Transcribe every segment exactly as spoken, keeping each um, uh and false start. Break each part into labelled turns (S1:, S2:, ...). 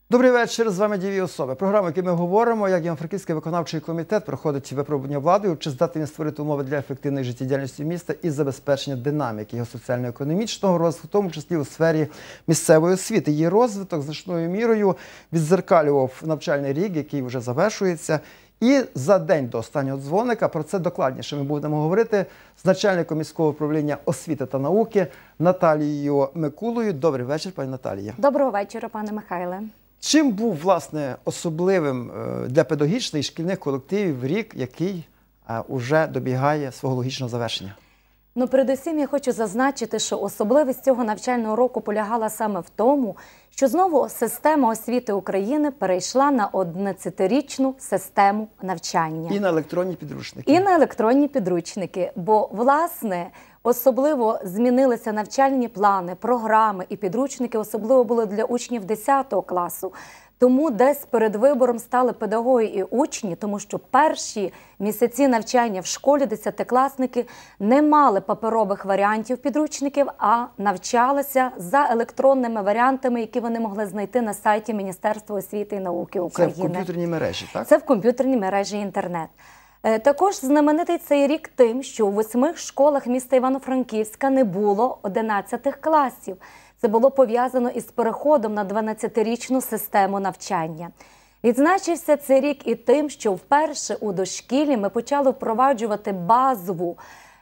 S1: Добрий вечір, з вами «Дієві особи». Програма, в якій ми говоримо, як Івано-Франківський виконавчий комітет проходить випробування владою, чи здатний він створити умови для ефективної життєдіяльності міста і забезпечення динаміки його соціально-економічного розвитку, в тому числі у сфері місцевої освіти. Її розвиток значною мірою віддзеркалював навчальний рік, який вже завершується. І за день до останнього дзвоника, про це докладніше ми будемо говорити з начальником міського управління освіти та науки Наталією Микулою. Добрий вечір, пані Наталія.
S2: Доброго вечора, пане Михайле.
S1: Чим був, власне, особливим для педагогічних і шкільних колективів рік, який уже добігає свого логічного завершення?
S2: Ну, передусім я хочу зазначити, що особливість цього навчального року полягала саме в тому, що знову система освіти України перейшла на одинадцятирічну систему навчання.
S1: І на електронні підручники.
S2: І на електронні підручники, бо, власне, особливо змінилися навчальні плани, програми і підручники, особливо були для учнів десятого класу. Тому десь перед вибором стали педагоги і учні, тому що перші місяці навчання в школі десятикласники не мали паперових варіантів підручників, а навчалися за електронними варіантами, які вони могли знайти на сайті Міністерства освіти і науки України.
S1: Це в комп'ютерній мережі, так?
S2: Це в комп'ютерній мережі інтернет. Також знаменитий цей рік тим, що у восьми школах міста Івано-Франківська не було одинадцятих класів. Це було пов'язано із переходом на дванадцятирічну систему навчання. Відзначився цей рік і тим, що вперше у дошкіллі ми почали впроваджувати базову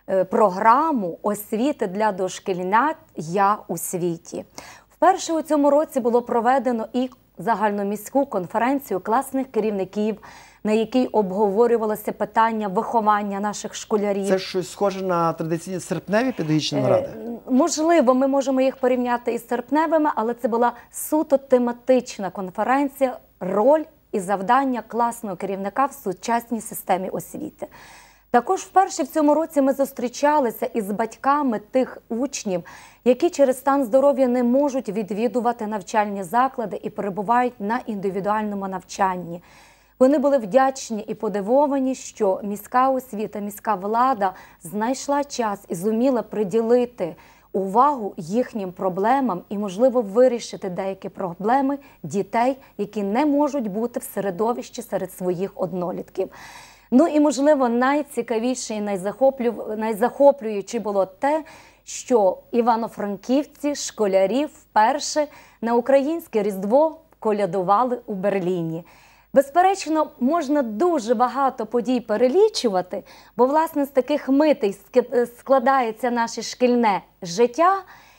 S2: програму освіти для дошкільнят «Я у світі». Вперше у цьому році було проведено і загальноміську конференцію класних керівників, на якій обговорювалося питання виховання наших школярів.
S1: Це щось схоже на традиційні серпневі педагогічні наради?
S2: Можливо, ми можемо їх порівняти із серпневими, але це була суто тематична конференція «Роль і завдання класного керівника в сучасній системі освіти». Також вперше в цьому році ми зустрічалися із батьками тих учнів, які через стан здоров'я не можуть відвідувати навчальні заклади і перебувають на індивідуальному навчанні. Вони були вдячні і подивовані, що міська освіта, міська влада знайшла час і зуміла приділити увагу їхнім проблемам і, можливо, вирішити деякі проблеми дітей, які не можуть бути в середовищі серед своїх однолітків. Ну і, можливо, найцікавіше і найзахоплююче було те, що івано-франківці, школярі вперше на українське Різдво колядували у Берліні. Безперечно, можна дуже багато подій перелічувати, бо, власне, з таких митей складається наше шкільне життя,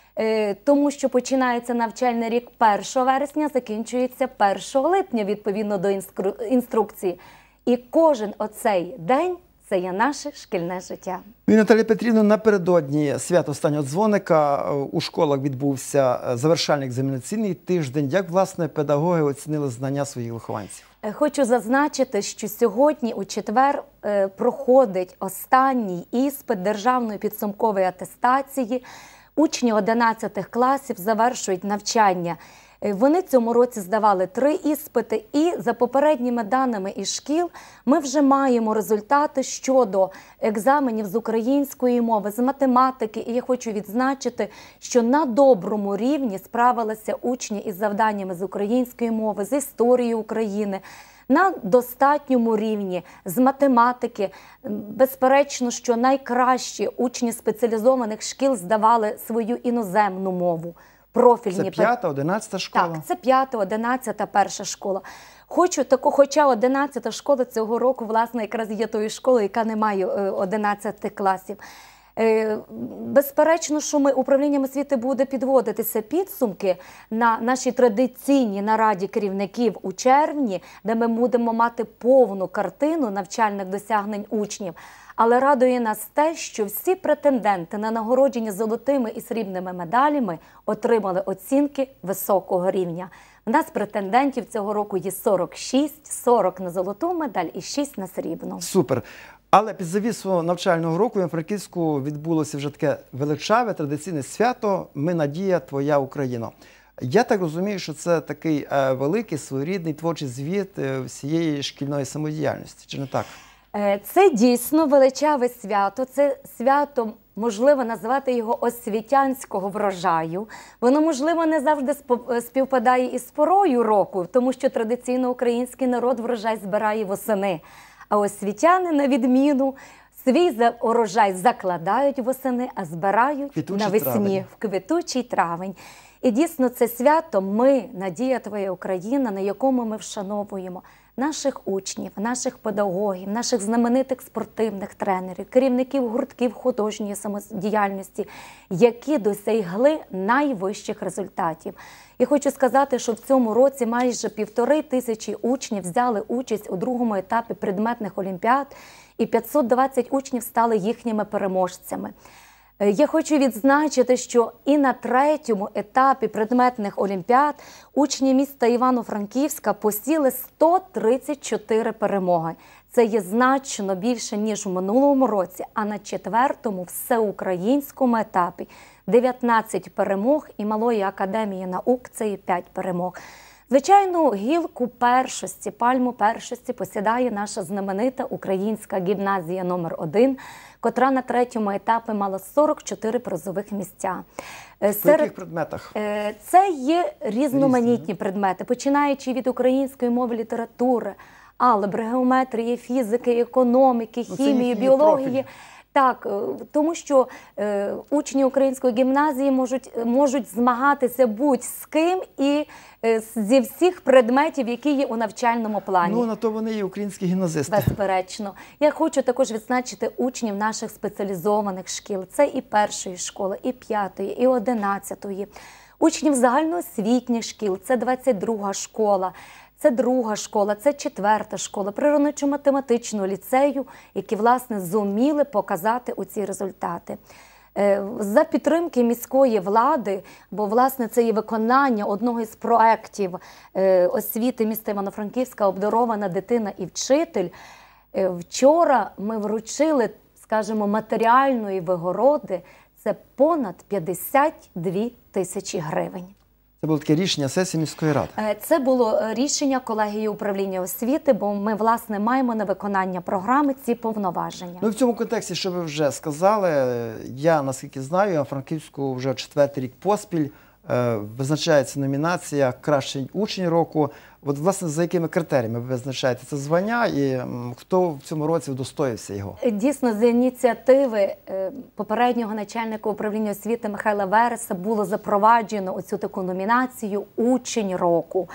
S2: тому що починається навчальний рік першого вересня, закінчується першого липня, відповідно до інструкції. І кожен оцей день – це є наше шкільне життя.
S1: І, Наталія Петрівна, напередодні свята останнього дзвоника у школах відбувся завершальний екзаменаційний тиждень. Як, власне, педагоги оцінили знання своїх вихованців?
S2: Хочу зазначити, що сьогодні у четвер проходить останній іспит державної підсумкової атестації. Учні одинадцятих класів завершують навчання. Вони цьому році здавали три іспити, і за попередніми даними із шкіл ми вже маємо результати щодо екзаменів з української мови, з математики. І я хочу відзначити, що на доброму рівні справилися учні із завданнями з української мови, з історії України, на достатньому рівні з математики. Безперечно, що найкращі учні спеціалізованих шкіл здавали свою іноземну мову. Профільні.
S1: Це п'ята, одинадцята школа?
S2: Так, це п'ята, одинадцята, перша школа. Хочу таку, хоча одинадцята школа цього року, власне, якраз є тою школою, яка не має одинадцяти класів. Безперечно, що ми управлінням освіти буде підводитися підсумки на нашій традиційній нараді керівників у червні, де ми будемо мати повну картину навчальних досягнень учнів. Але радує нас те, що всі претенденти на нагородження золотими і срібними медалями отримали оцінки високого рівня. У нас претендентів цього року є сорок шість, сорок на золоту медаль і шість на срібну.
S1: Супер. Але під завісу навчального року в Івано-Франківську відбулося вже таке величаве традиційне свято «Ми надія, твоя Україна». Я так розумію, що це такий великий, своєрідний творчий звіт всієї шкільної самодіяльності, чи не так?
S2: Це дійсно величаве свято, це свято можливо називати його освітянського врожаю. Воно, можливо, не завжди співпадає із порою року, тому що традиційно український народ врожай збирає восени. А освітяни, на відміну, свій урожай закладають восени, а збирають
S1: Квітучий
S2: навесні,
S1: травень.
S2: в квітучий травень. І дійсно це свято ми, Надія Твоя Україна, на якому ми вшановуємо наших учнів, наших педагогів, наших знаменитих спортивних тренерів, керівників гуртків художньої самодіяльності, які досягли найвищих результатів. І хочу сказати, що в цьому році майже півтори тисячі учнів взяли участь у другому етапі предметних олімпіад, і п'ятсот двадцять учнів стали їхніми переможцями. Я хочу відзначити, що і на третьому етапі предметних олімпіад учні міста Івано-Франківська посіли сто тридцять чотири перемоги. Це є значно більше, ніж у минулому році, а на четвертому всеукраїнському етапі дев'ятнадцять перемог і Малої академії наук – це є п'ять перемог. Звичайно, гілку першості, пальму першості посідає наша знаменита українська гімназія номер один, котра на третьому етапі мала сорок чотири призових місця.
S1: По яких предметах?
S2: Це є різноманітні предмети, починаючи від української мови, літератури, алгебри, геометрії, фізики, економіки, хімії, біології. Профіль. Так, тому що е, учні української гімназії можуть, можуть змагатися будь-з ким і е, зі всіх предметів, які є у навчальному плані.
S1: Ну, на то вони і українські гімназисти.
S2: Безперечно. Я хочу також відзначити учнів наших спеціалізованих шкіл. Це і першої школи, і п'ятої, і одинадцятої. Учнів загальноосвітніх шкіл, це двадцять друга школа. Це друга школа, це четверта школа, природничо-математичного ліцею, які, власне, зуміли показати оці результати. За підтримки міської влади, бо, власне, це є виконання одного із проєктів освіти міста Івано-Франківська «Обдарована дитина і вчитель», вчора ми вручили, скажімо, матеріальної вигороди, це понад п'ятдесят дві тисячі гривень.
S1: Це було таке рішення сесії міської ради?
S2: Це було рішення колегії управління освіти, бо ми, власне, маємо на виконання програми ці повноваження.
S1: Ну, в цьому контексті, що ви вже сказали, я, наскільки знаю, Франківську вже четвертий рік поспіль визначається номінація «Кращий учень року». От, власне, за якими критеріями ви визначаєте це звання і хто в цьому році удостоївся його?
S2: Дійсно, з ініціативи попереднього начальника управління освіти Михайла Вереса було запроваджено оцю таку номінацію «Учень року».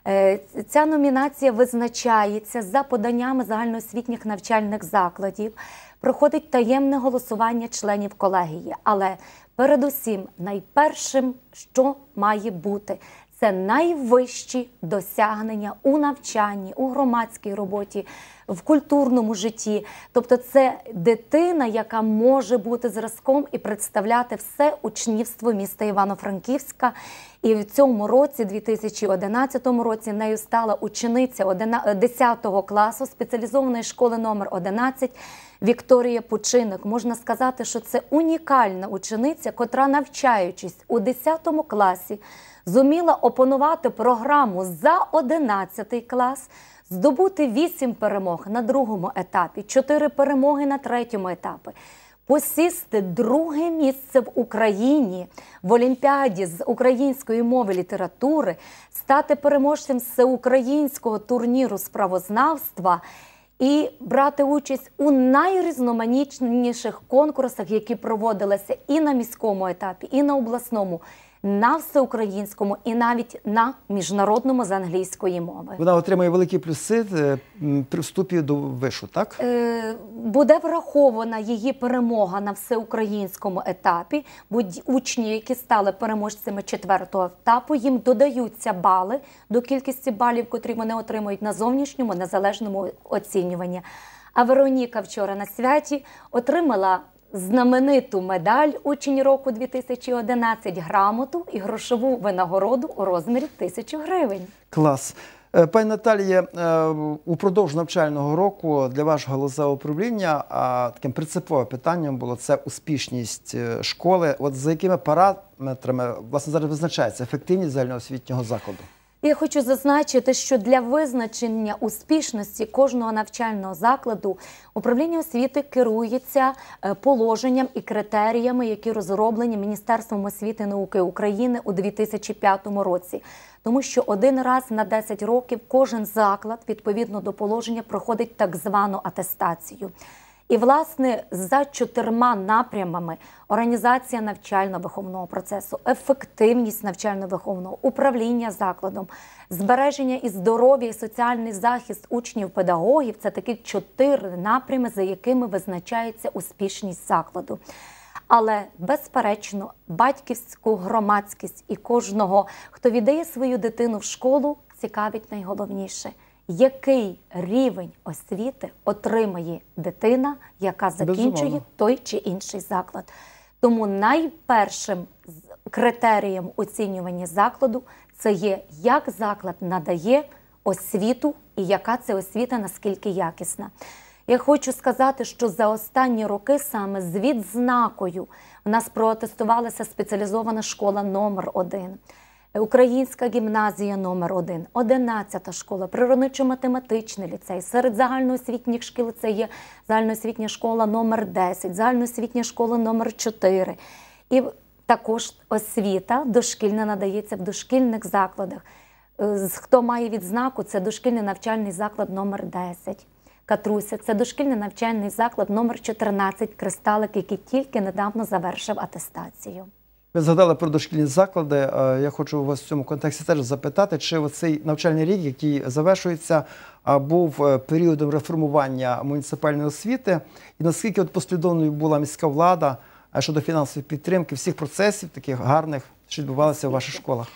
S2: Ця номінація визначається за поданнями загальноосвітніх навчальних закладів, проходить таємне голосування членів колегії, але передусім найпершим, що має бути – це найвищі досягнення у навчанні, у громадській роботі, в культурному житті. Тобто це дитина, яка може бути зразком і представляти все учнівство міста Івано-Франківська. І в цьому році, дві тисячі одинадцятому році, нею стала учениця десятого класу спеціалізованої школи номер одинадцять Вікторія Пучиник. Можна сказати, що це унікальна учениця, котра, навчаючись у десятому класі, зуміла опанувати програму за одинадцятий клас, здобути вісім перемог на другому етапі, чотири перемоги на третьому етапі, посісти друге місце в Україні в Олімпіаді з української мови і літератури, стати переможцем всеукраїнського турніру з правознавства і брати участь у найрізноманітніших конкурсах, які проводилися і на міському етапі, і на обласному, на всеукраїнському і навіть на міжнародному з англійської мови.
S1: Вона отримує великі плюси при вступі до вишу, так?
S2: Е, буде врахована її перемога на всеукраїнському етапі, бо учні, які стали переможцями четвертого етапу, їм додаються бали до кількості балів, котрі вони отримують на зовнішньому незалежному оцінюванні. А Вероніка вчора на святі отримала знамениту медаль «Учень року дві тисячі одинадцять», грамоту і грошову винагороду у розмірі тисячу гривень.
S1: Клас. Пані Наталія, упродовж навчального року для вашого галузевого управління таким принциповим питанням було це успішність школи. От за якими параметрами, власне, зараз визначається ефективність загальноосвітнього закладу?
S2: Я хочу зазначити, що для визначення успішності кожного навчального закладу управління освіти керується положенням і критеріями, які розроблені Міністерством освіти і науки України у дві тисячі п'ятому році. Тому що один раз на десять років кожен заклад, відповідно до положення, проходить так звану атестацію. І, власне, за чотирма напрямами – організація навчально-виховного процесу, ефективність навчально-виховного, управління закладом, збереження і здоров'я, і соціальний захист учнів-педагогів – це такі чотири напрями, за якими визначається успішність закладу. Але, безперечно, батьківську громадськість і кожного, хто віддає свою дитину в школу, цікавить найголовніше – який рівень освіти отримає дитина, яка закінчує Безумовно. той чи інший заклад. Тому найпершим критерієм оцінювання закладу це є, як заклад надає освіту і яка це освіта, наскільки якісна. Я хочу сказати, що за останні роки саме з відзнакою у нас проатестувалася спеціалізована школа номер один. Українська гімназія номер один, одинадцята школа, природничо-математичний ліцей. Серед загальноосвітніх шкіл це є загальноосвітня школа номер десять, загальноосвітня школа номер чотири. І також освіта дошкільна надається в дошкільних закладах. Хто має відзнаку, це дошкільний навчальний заклад номер десять. Катруся, це дошкільний навчальний заклад номер чотирнадцять, Кристалик, який тільки недавно завершив атестацію.
S1: Ви згадали про дошкільні заклади. Я хочу вас в цьому контексті теж запитати, чи оцей навчальний рік, який завершується, був періодом реформування муніципальної освіти, і наскільки от послідовною була міська влада щодо фінансової підтримки всіх процесів, таких гарних, що відбувалися в ваших школах?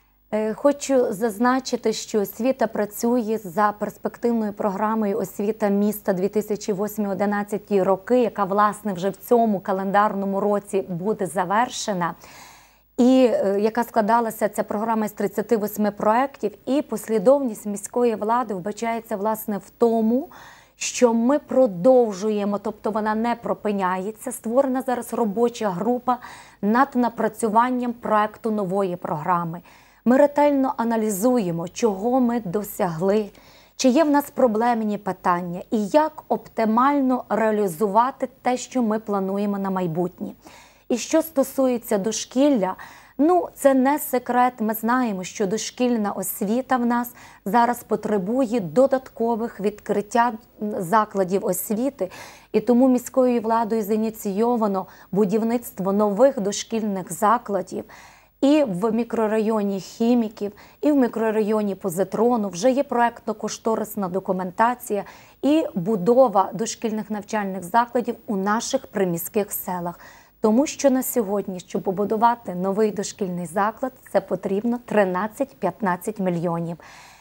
S2: Хочу зазначити, що освіта працює за перспективною програмою «Освіта міста» дві тисячі восьмий - дві тисячі одинадцятий роки, яка, власне, вже в цьому календарному році буде завершена. І яка складалася, ця програма з тридцяти восьми проєктів, і послідовність міської влади вбачається, власне, в тому, що ми продовжуємо, тобто вона не припиняється. Створена зараз робоча група над напрацюванням проєкту нової програми. Ми ретельно аналізуємо, чого ми досягли, чи є в нас проблемні питання і як оптимально реалізувати те, що ми плануємо на майбутнє. І що стосується дошкілля, ну, це не секрет, ми знаємо, що дошкільна освіта в нас зараз потребує додаткових відкриття закладів освіти, і тому міською владою зініційовано будівництво нових дошкільних закладів. І в мікрорайоні Хіміків, і в мікрорайоні Позитрону вже є проєктно-кошторисна документація і будова дошкільних навчальних закладів у наших приміських селах. Тому що на сьогодні, щоб побудувати новий дошкільний заклад, це потрібно тринадцять-п'ятнадцять мільйонів.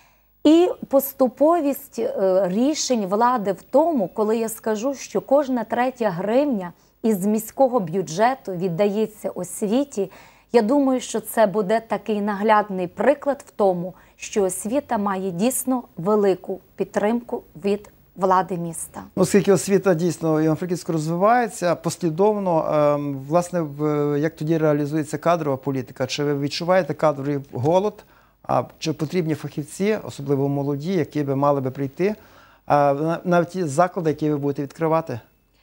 S2: І поступовість рішень влади в тому, коли я скажу, що кожна третя гривня із міського бюджету віддається освіті, я думаю, що це буде такий наглядний приклад в тому, що освіта має дійсно велику підтримку від влади міста.
S1: Оскільки освіта дійсно Івано-Франківську розвивається послідовно, власне, як тоді реалізується кадрова політика? Чи ви відчуваєте кадровий голод? А чи потрібні фахівці, особливо молоді, які би мали би прийти на ті заклади, які ви будете відкривати?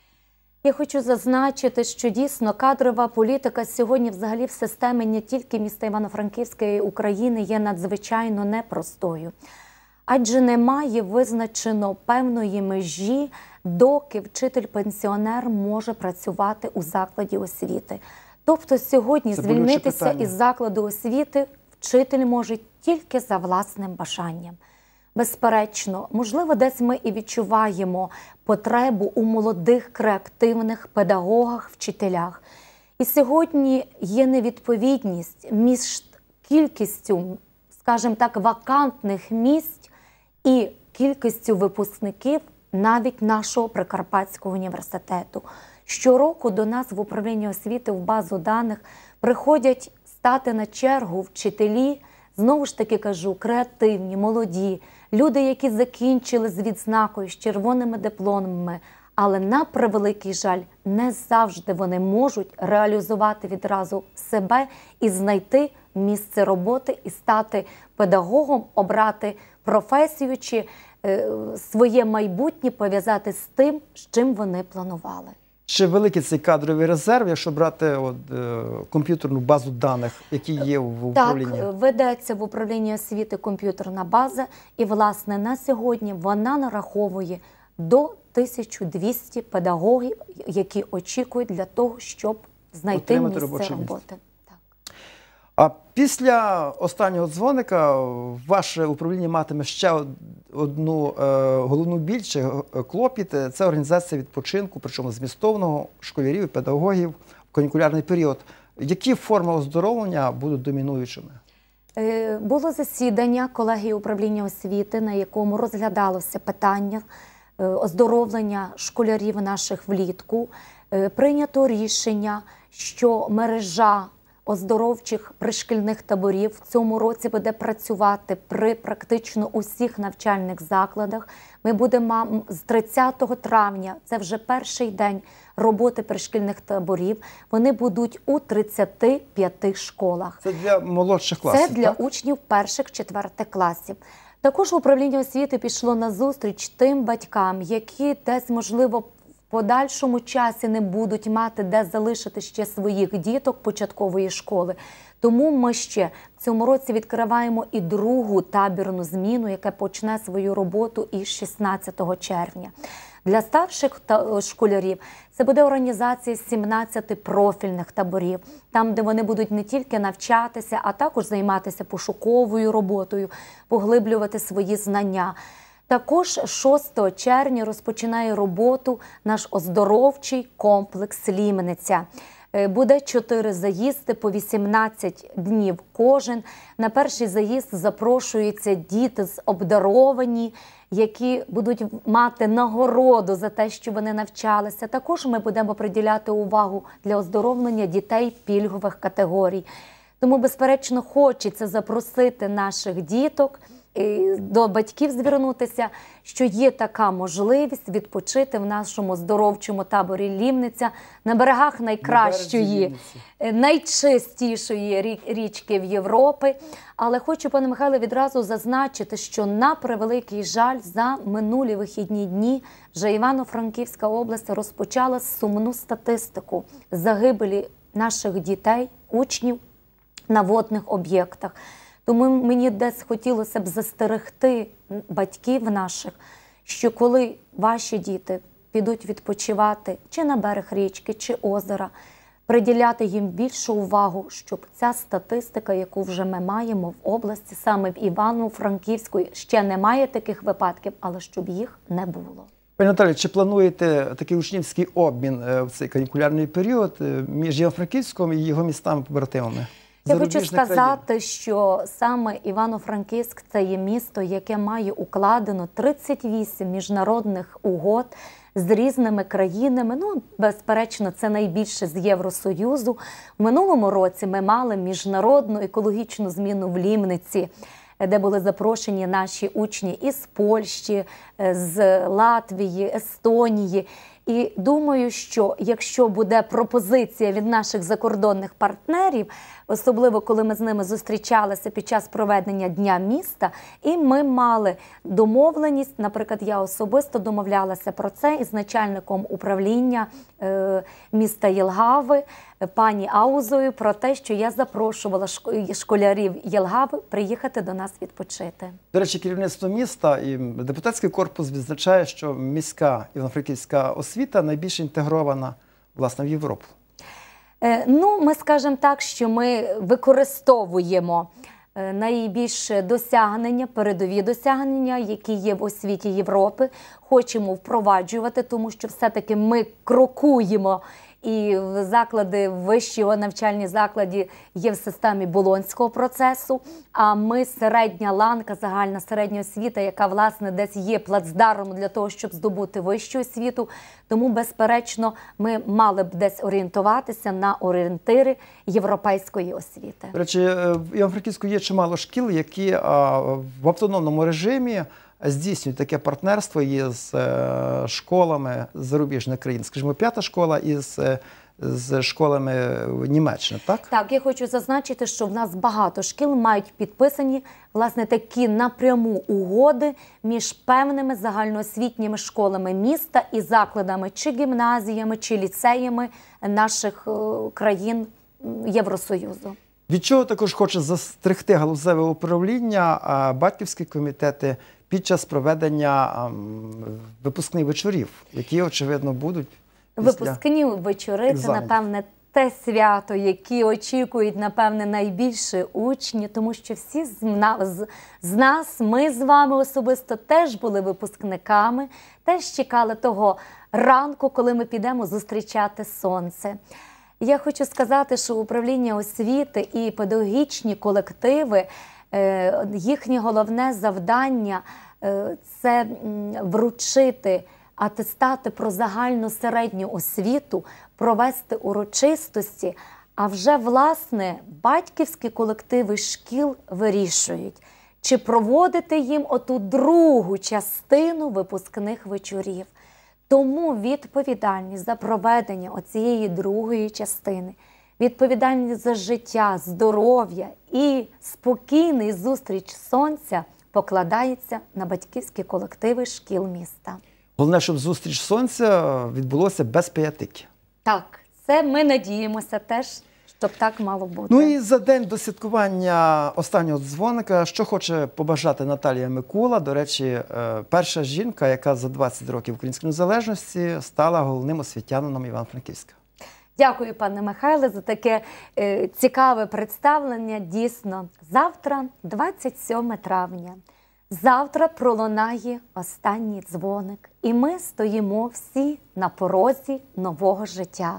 S2: Я хочу зазначити, що дійсно кадрова політика сьогодні взагалі в системі не тільки міста Івано-Франківська і України є надзвичайно непростою. Адже немає визначено певної межі, доки вчитель-пенсіонер може працювати у закладі освіти. Тобто сьогодні звільнитися із закладу освіти вчитель може тільки за власним бажанням. Безперечно, можливо, десь ми і відчуваємо потребу у молодих, креативних педагогах, вчителях. І сьогодні є невідповідність між кількістю, скажімо так, вакантних місць і кількістю випускників навіть нашого Прикарпатського університету. Щороку до нас в управлінні освіти в базу даних приходять стати на чергу вчителі, знову ж таки кажу, креативні, молоді, люди, які закінчили з відзнакою, з червоними дипломами, Але, на превеликий жаль, не завжди вони можуть реалізувати відразу себе і знайти місце роботи, і стати педагогом, обрати професію чи е, своє майбутнє пов'язати з тим, з чим вони планували.
S1: Чи великий цей кадровий резерв, якщо брати от, е, комп'ютерну базу даних, які є в управлінні?
S2: Так, ведеться в управлінні освіти комп'ютерна база, і, власне, на сьогодні вона нараховує до тисячі двісті педагогів, які очікують для того, щоб знайти
S1: Отримати
S2: місце роботи. Так.
S1: А після останнього дзвоника ваше управління матиме ще одну е, головну біль чи клопіт – це організація відпочинку, причому змістовного, школярів і педагогів в канікулярний період. Які форми оздоровлення будуть домінуючими?
S2: Е, було засідання колегії управління освіти, на якому розглядалося питання е, оздоровлення школярів наших влітку. Е, прийнято рішення, що мережа оздоровчих пришкільних таборів в цьому році буде працювати при практично усіх навчальних закладах. Ми будемо з тридцятого травня, це вже перший день роботи пришкільних таборів, вони будуть у тридцяти п'яти школах.
S1: Це для молодших класів,
S2: Це для
S1: так?
S2: учнів перших-четвертих класів. Також управління освіти пішло на зустріч тим батькам, які десь, можливо, в подальшому часі не будуть мати де залишити ще своїх діток початкової школи. Тому ми ще в цьому році відкриваємо і другу табірну зміну, яка почне свою роботу із шістнадцятого червня. Для старших школярів це буде організація сімнадцяти профільних таборів, там, де вони будуть не тільки навчатися, а також займатися пошуковою роботою, поглиблювати свої знання. Також шостого червня розпочинає роботу наш оздоровчий комплекс «Лімниця». Буде чотири заїзди по вісімнадцять днів кожен. На перший заїзд запрошуються діти з обдаровані, які будуть мати нагороду за те, що вони навчалися. Також ми будемо приділяти увагу для оздоровлення дітей пільгових категорій. Тому, безперечно, хочеться запросити наших діток, до батьків звернутися, що є така можливість відпочити в нашому оздоровчому таборі «Лімниця» на берегах найкращої, найчистішої річки в Європі. Але хочу, пане Михайле, відразу зазначити, що на превеликий жаль за минулі вихідні дні вже Івано-Франківська область розпочала сумну статистику загибелі наших дітей, учнів на водних об'єктах. Тому мені десь хотілося б застерегти батьків наших, що коли ваші діти підуть відпочивати чи на берег річки, чи озера, приділяти їм більшу увагу, щоб ця статистика, яку вже ми маємо в області, саме в Івано-Франківську, ще немає таких випадків, але щоб їх не було.
S1: Пані Наталі, чи плануєте такий учнівський обмін в цей канікулярний період між Івано-Франківськом і його містами-побратимами?
S2: Я хочу сказати, країн. що саме Івано-Франківськ – це є місто, яке має укладено тридцять вісім міжнародних угод з різними країнами. Ну, безперечно, це найбільше з Євросоюзу. В минулому році ми мали міжнародну екологічну зміну в Лімниці, де були запрошені наші учні із Польщі, з Латвії, Естонії. І думаю, що якщо буде пропозиція від наших закордонних партнерів, особливо коли ми з ними зустрічалися під час проведення Дня міста, і ми мали домовленість, наприклад, я особисто домовлялася про це із начальником управління е, міста Єлгави, пані Аузою, про те, що я запрошувала школярів Єлгави приїхати до нас відпочити.
S1: До речі, керівництво міста і депутатський корпус відзначає, що міська івано-франківська освіта найбільш інтегрована, власне, в Європу.
S2: Ну, ми скажемо так, що ми використовуємо найбільше досягнення, передові досягнення, які є в освіті Європи, хочемо впроваджувати, тому що все-таки ми крокуємо і заклади, вищого навчальні заклади є в системі Болонського процесу, а ми середня ланка, загальна середня освіта, яка, власне, десь є плацдармом для того, щоб здобути вищу освіту. Тому, безперечно, ми мали б десь орієнтуватися на орієнтири європейської освіти.
S1: До речі, в Івано-Франківську є чимало шкіл, які в автономному режимі здійснюють таке партнерство із е, школами зарубіжних країн. Скажімо, п'ята школа із е, з школами Німеччини, так?
S2: Так, я хочу зазначити, що в нас багато шкіл мають підписані, власне, такі напряму угоди між певними загальноосвітніми школами міста і закладами, чи гімназіями, чи ліцеями наших е, країн Євросоюзу.
S1: Від чого також хоче застерегти галузеве управління, а батьківські комітети під час проведення а, випускних вечорів, які, очевидно, будуть після
S2: Випускні вечори – це,
S1: екзаменів.
S2: напевне, те свято, яке очікують, напевне, найбільше учні, тому що всі з нас, з нас, ми з вами особисто теж були випускниками, теж чекали того ранку, коли ми підемо зустрічати сонце. Я хочу сказати, що управління освіти і педагогічні колективи, їхнє головне завдання – це вручити атестати про загальну середню освіту, провести урочистості, а вже, власне, батьківські колективи шкіл вирішують, чи проводити їм оту другу частину випускних вечорів. Тому відповідальність за проведення оцієї другої частини, відповідальність за життя, здоров'я і спокійний зустріч сонця покладається на батьківські колективи шкіл міста.
S1: Головне, щоб зустріч сонця відбулося без пиятики.
S2: Так, це ми надіємося теж, щоб так мало бути.
S1: Ну і за день до святкування останнього дзвоника, що хоче побажати Наталія Микула, до речі, перша жінка, яка за двадцять років української незалежності стала головним освітянином Івано-Франківська.
S2: Дякую, пане Михайле, за таке е, цікаве представлення. Дійсно, завтра, двадцять сьоме травня, завтра пролунає останній дзвоник, і ми стоїмо всі на порозі нового життя.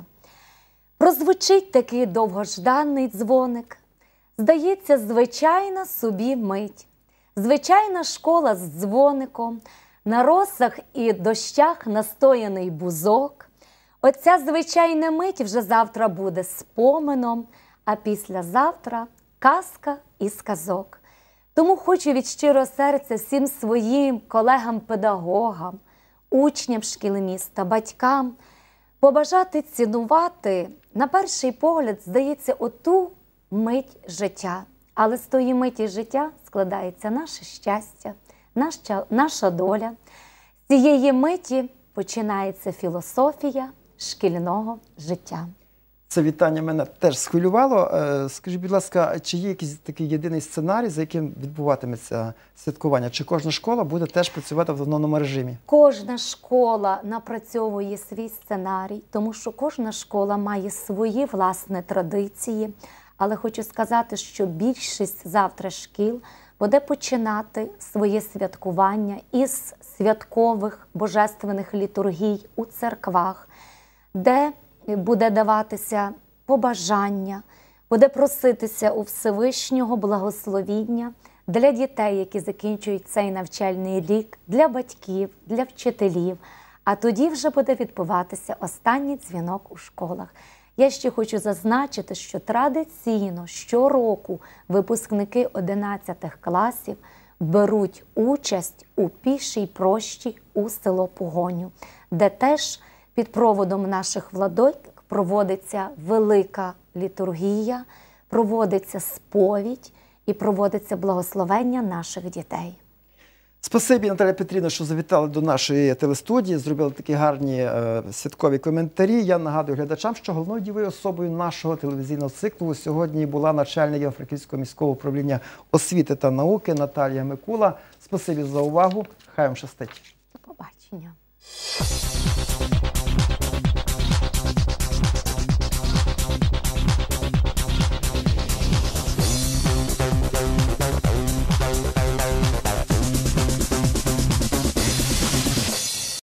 S2: Прозвучить такий довгожданий дзвоник. Здається, звичайна собі мить, звичайна школа з дзвоником, на росах і дощах настояний бузок. Оця звичайна мить вже завтра буде споменом, а післязавтра казка і сказок. Тому хочу від щирого серця всім своїм колегам-педагогам, учням шкіл міста, батькам побажати цінувати, на перший погляд, здається, оту мить життя. Але з тої миті життя складається наше щастя, наша, наша доля. З цієї миті починається філософія шкільного життя.
S1: Це вітання мене теж схвилювало. Скажіть, будь ласка, чи є якийсь такий єдиний сценарій, за яким відбуватиметься святкування? Чи кожна школа буде теж працювати в автономному режимі?
S2: Кожна школа напрацьовує свій сценарій, тому що кожна школа має свої власні традиції. Але хочу сказати, що більшість завтра шкіл буде починати своє святкування із святкових божественних літургій у церквах, де буде даватися побажання, буде проситися у Всевишнього благословіння для дітей, які закінчують цей навчальний рік, для батьків, для вчителів. А тоді вже буде відбуватися останній дзвінок у школах. Я ще хочу зазначити, що традиційно щороку випускники одинадцятих класів беруть участь у пішій прощі у село Погоню, де теж під проводом наших владик проводиться велика літургія, проводиться сповідь і проводиться благословення наших дітей.
S1: Спасибі, Наталія Петрівна, що завітали до нашої телестудії, зробили такі гарні е, святкові коментарі. Я нагадую глядачам, що головною дієвою особою нашого телевізійного циклу сьогодні була начальник Івано-Франківського міського управління освіти та науки Наталія Микула. Спасибі за увагу. Хай вам щастить.
S2: До побачення.